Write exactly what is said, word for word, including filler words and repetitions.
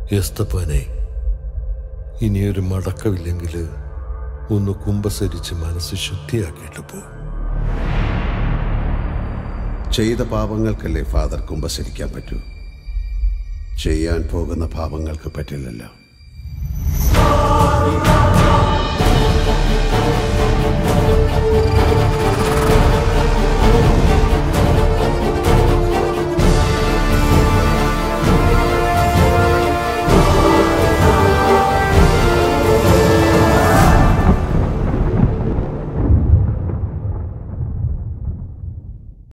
എസ്തപ്പാനെ, ഇനിയൊരു മടക്കമില്ലെങ്കിൽ ഒന്ന് കുമ്പസരിച്ച് മനസ്സ് ശുദ്ധിയാക്കിയിട്ട് പോ. ചെയ്ത പാപങ്ങൾക്കല്ലേ ഫാദർ കുമ്പസരിക്കാൻ പറ്റൂ? ചെയ്യാൻ പോകുന്ന പാപങ്ങൾക്ക് പറ്റില്ലല്ലോ.